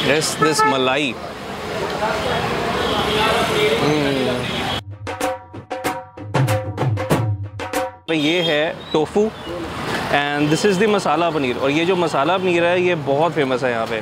This malai. ये है tofu and this is the masala paneer. और ये जो मसाला पनीर है ये बहुत फेमस है यहाँ पे।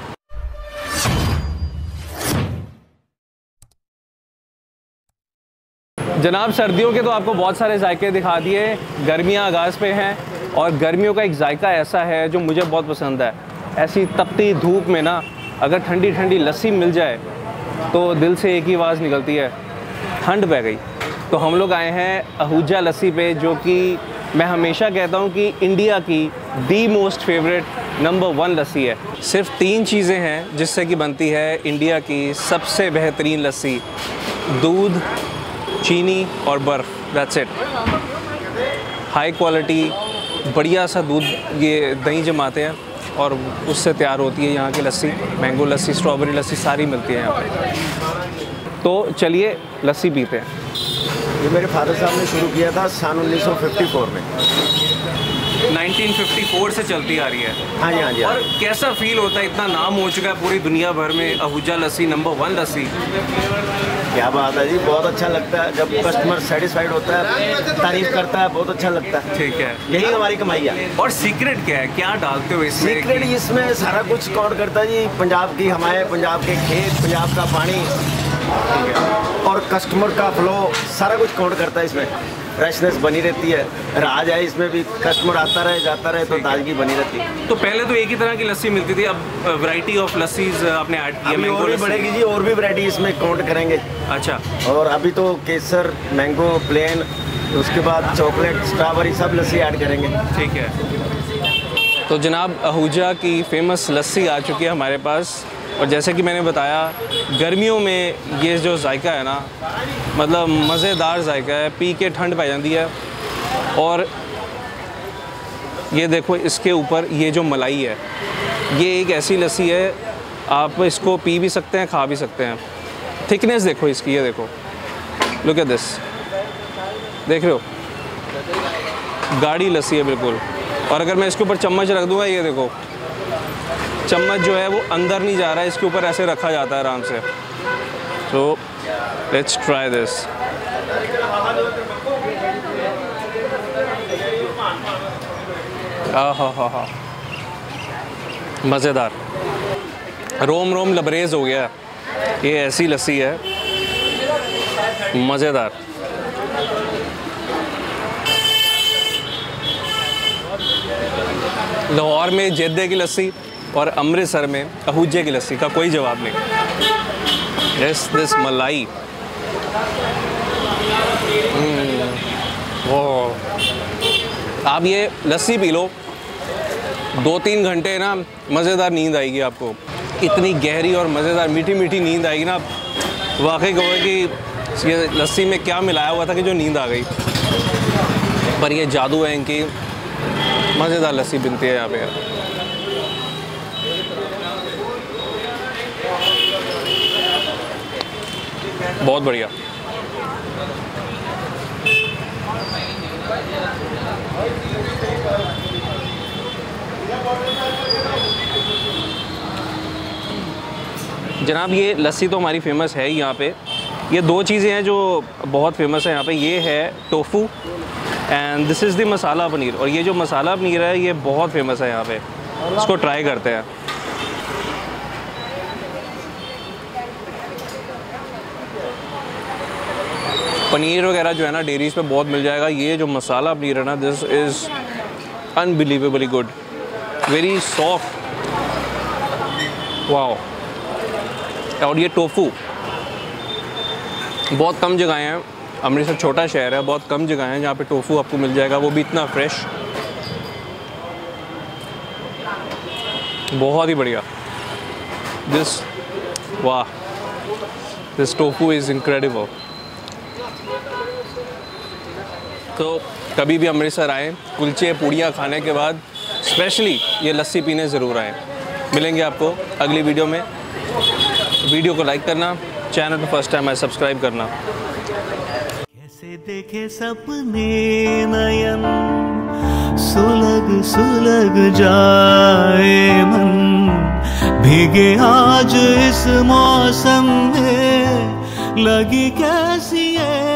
जनाब, सर्दियों के तो आपको बहुत सारे जायके दिखा दिए, गर्मियाँ आगाज़ पे हैं और गर्मियों का एक जायका ऐसा है जो मुझे बहुत पसंद है। ऐसी तपती धूप में ना अगर ठंडी ठंडी लस्सी मिल जाए तो दिल से एक ही आवाज़ निकलती है, ठंड पै गई। तो हम लोग आए हैं आहूजा लस्सी पे, जो कि मैं हमेशा कहता हूँ कि इंडिया की the most favourite number 1 lassi है। सिर्फ 3 चीज़ें हैं जिससे कि बनती है इंडिया की सबसे बेहतरीन लस्सी: दूध, चीनी और बर्फ़। That's it. हाई क्वालिटी बढ़िया सा दूध, ये दही जमाते हैं और उससे तैयार होती है यहाँ की लस्सी। मैंगो लस्सी, स्ट्रॉबेरी लस्सी सारी मिलती है यहाँ पे। तो चलिए लस्सी पीते हैं। ये मेरे फादर साहब ने शुरू किया था सन 1954 में। 1954 से चलती आ रही है। हाँ जी, हाँ जी। और कैसा फील होता है, इतना नाम हो चुका है पूरी दुनिया भर में, आहूजा लस्सी नंबर 1 लस्सी। क्या बात है जी, बहुत अच्छा लगता है जब कस्टमर सेटिस्फाइड होता है, तारीफ करता है, बहुत अच्छा लगता है। ठीक है, यही हमारी कमाई है। और सीक्रेट क्या है, क्या डालते हो इसमें? सीक्रेट इसमें सारा कुछ काउंट करता है जी। पंजाब की हमारे, पंजाब के खेत, पंजाब का पानी और कस्टमर का फ्लो, सारा कुछ काउंट करता है इसमें। फ्रेशनेस बनी रहती है, राज है इसमें भी, कस्टमर आता रहे जाता रहे तो ताजगी बनी रहती है। तो पहले तो एक ही तरह की लस्सी मिलती थी, अब वैरायटी ऑफ लस्सीज आपने ऐड की है। और भी बढ़ेगी जी, और भी वैरायटी इसमें काउंट करेंगे। अच्छा। और अभी तो केसर, मैंगो, प्लेन, उसके बाद चॉकलेट, स्ट्रॉबेरी, सब लस्सी ऐड करेंगे। ठीक है। तो जनाब, आहूजा की फेमस लस्सी आ चुकी है हमारे पास। और जैसे कि मैंने बताया, गर्मियों में ये जो जायका है ना, मतलब मज़ेदार जायका है, पी के ठंड पै जाती है। और ये देखो, इसके ऊपर ये जो मलाई है, ये एक ऐसी लस्सी है, आप इसको पी भी सकते हैं, खा भी सकते हैं। थिकनेस देखो इसकी, ये देखो, लुक एट दिस, देख रहे हो, गाढ़ी लस्सी है बिल्कुल। और अगर मैं इसके ऊपर चम्मच रख दूँगा, ये देखो, चम्मच जो है वो अंदर नहीं जा रहा है, इसके ऊपर ऐसे रखा जाता है आराम से। तो लेट्स ट्राई दिस। हा, मज़ेदार, रोम रोम लबरेज हो गया। ये ऐसी लस्सी है, मज़ेदार। लाहौर में जद्दे की लस्सी और अमृतसर में आहूजे की लस्सी का कोई जवाब नहीं। यस, दिस मलाई। आप ये लस्सी पी लो, 2-3 घंटे ना मज़ेदार नींद आएगी आपको। इतनी गहरी और मज़ेदार मीठी मीठी नींद आएगी ना, वाकई कहोगे कि ये लस्सी में क्या मिलाया हुआ था कि जो नींद आ गई। पर ये जादू है इनकी, मज़ेदार लस्सी बनती है यहाँ पे। बहुत बढ़िया। जनाब, ये लस्सी तो हमारी फेमस है ही यहाँ पे। ये 2 चीज़ें हैं जो बहुत फेमस है यहाँ पे। ये है tofu and this is the masala paneer. और ये जो मसाला पनीर है ये बहुत फेमस है यहाँ पे। इसको ट्राई करते हैं। पनीर वगैरह जो है ना डेयरीज़ पे बहुत मिल जाएगा। ये जो मसाला पनीर है ना, this is unbelievably good, very soft, wow. और ये टोफू, बहुत कम जगह हैं, अमृतसर छोटा शहर है, बहुत कम जगह हैं जहाँ पे टोफू आपको मिल जाएगा, वो भी इतना फ्रेश। बहुत ही बढ़िया। दिस, वाह, दिस टोफू इज़ इनक्रेडिबल। तो कभी भी अमृतसर आएँ, कुलचे पूड़ियाँ खाने के बाद स्पेशली ये लस्सी पीने ज़रूर आएँ। मिलेंगे आपको अगली वीडियो में। वीडियो को लाइक करना, चैनल को फर्स्ट टाइम आए सब्सक्राइब करना। कैसे देखे सपने नयन, सुलग सुलग जाए मन, भीगे आज इस मौसम में लगी कैसी है